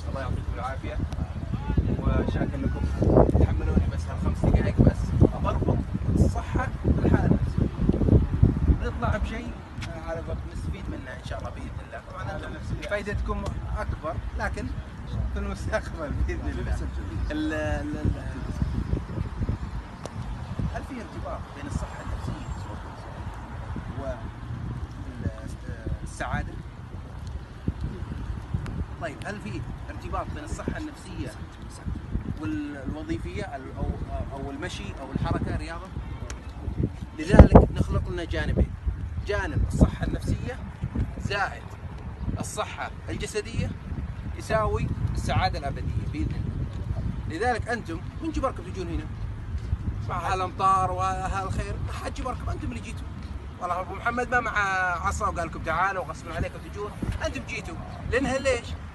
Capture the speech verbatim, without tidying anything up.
الله يعطيكم العافيه، وشاكر لكم تحملوني بس هالخمس دقائق بس بربط الصحه بالحاله النفسيه، بنطلع بشيء على نستفيد منه ان شاء الله باذن الله. طبعا انتم فائدتكم اكبر لكن في المستقبل باذن الله. ال ال هل في ارتباط بين الصحه النفسيه والسعاده؟ طيب هل في ارتباط بين الصحه النفسيه والوظيفيه او او المشي او الحركه الرياضه؟ لذلك نخلق لنا جانبين، جانب الصحه النفسيه زائد الصحه الجسديه يساوي السعاده الابديه باذن الله. لذلك انتم من جبركم تجون هنا مع هالامطار وهالخير؟ ما حد جبركم، انتم اللي جيتوا. والله ابو محمد ما مع عصا وقال لكم تعالوا وغصبا عليكم تجون، انتم جيتوا لانها ليش؟